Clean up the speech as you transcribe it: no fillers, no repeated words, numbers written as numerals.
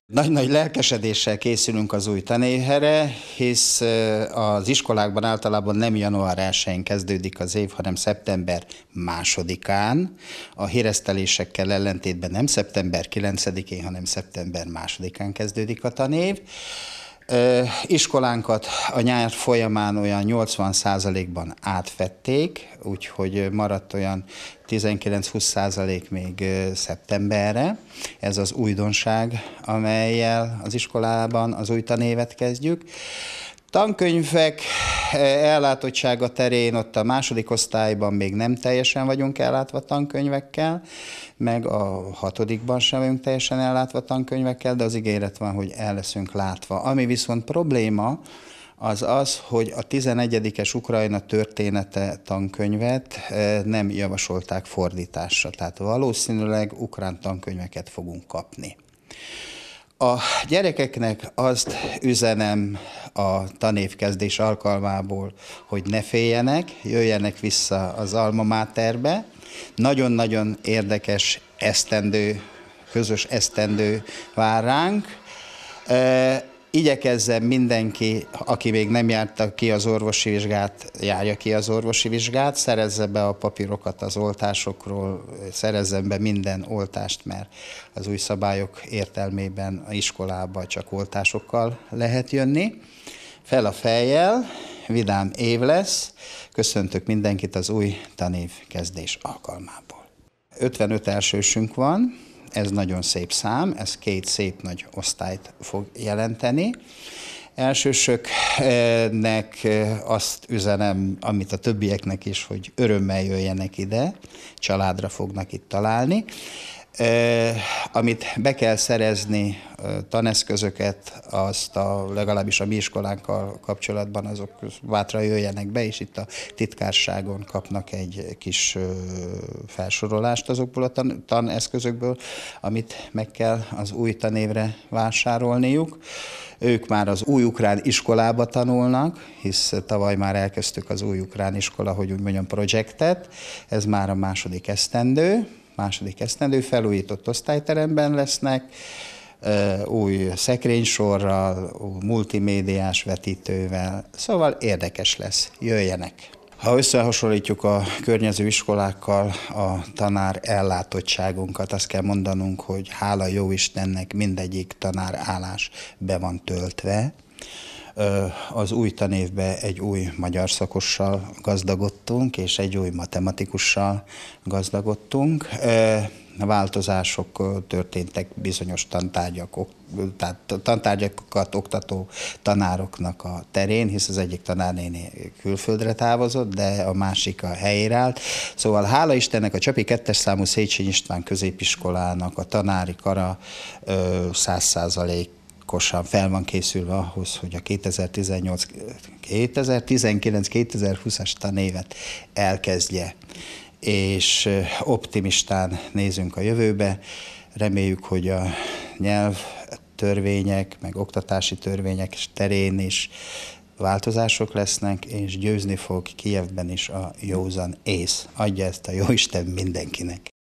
Nagy-nagy lelkesedéssel készülünk az új tanévre, hisz az iskolákban általában nem január 1-én kezdődik az év, hanem szeptember 2-án. A híresztelésekkel ellentétben nem szeptember 9-én, hanem szeptember 2-án kezdődik a tanév. Iskolánkat a nyár folyamán olyan 80%-ban átvették, úgyhogy maradt olyan 19-20% még szeptemberre. Ez az újdonság, amellyel az iskolában az új tanévet kezdjük. Tankönyvek ellátottsága terén ott a második osztályban még nem teljesen vagyunk ellátva tankönyvekkel, meg a 6-ban sem vagyunk teljesen ellátva tankönyvekkel, de az ígéret van, hogy el leszünk látva. Ami viszont probléma, az az, hogy a 11-es Ukrajna története tankönyvet nem javasolták fordításra, tehát valószínűleg ukrán tankönyveket fogunk kapni. A gyerekeknek azt üzenem a tanévkezdés alkalmából, hogy ne féljenek, jöjjenek vissza az Alma Materbe. Nagyon-nagyon érdekes esztendő, közös esztendő vár ránk. Igyekezzen mindenki, aki még nem járta ki az orvosi vizsgát, járja ki az orvosi vizsgát, szerezze be a papírokat az oltásokról, szerezzen be minden oltást, mert az új szabályok értelmében az iskolába csak oltásokkal lehet jönni. Fel a fejjel, vidám év lesz, köszöntök mindenkit az új tanév kezdés alkalmából. 55 elsősünk van. Ez nagyon szép szám, ez 2 szép nagy osztályt fog jelenteni. Elsősöknek azt üzenem, amit a többieknek is, hogy örömmel jöjjenek ide, családra fognak itt találni. Amit be kell szerezni, taneszközöket, azt legalábbis a mi iskolánkkal kapcsolatban azok bátran jöjjenek be, és itt a titkárságon kapnak egy kis felsorolást azokból a taneszközökből, amit meg kell az új tanévre vásárolniuk. Ők már az új ukrán iskolába tanulnak, hisz tavaly már elkezdtük az új ukrán iskola, hogy úgy mondjam, projektet. Ez már a második esztendő, felújított osztályteremben lesznek, új szekrénysorral, multimédiás vetítővel, szóval érdekes lesz, jöjjenek! Ha összehasonlítjuk a környező iskolákkal a tanár ellátottságunkat, azt kell mondanunk, hogy hála jó Istennek mindegyik tanárállás be van töltve. Az új tanévben egy új magyar szakossal gazdagodtunk, és egy új matematikussal gazdagodtunk. Változások történtek bizonyos tantárgyakat oktató tanároknak a terén, hisz az egyik tanárnéni külföldre távozott, de a másik a helyére állt. Szóval hála Istennek a Csapi 2-es számú Széchenyi István középiskolának a tanári kara 100%-osan fel van készülve ahhoz, hogy a 2019-2020-as tanévet elkezdje, és optimistán nézünk a jövőbe. Reméljük, hogy a nyelvtörvények, meg oktatási törvények terén is változások lesznek, és győzni fog Kijevben is a józan ész. Adja ezt a jóisten mindenkinek!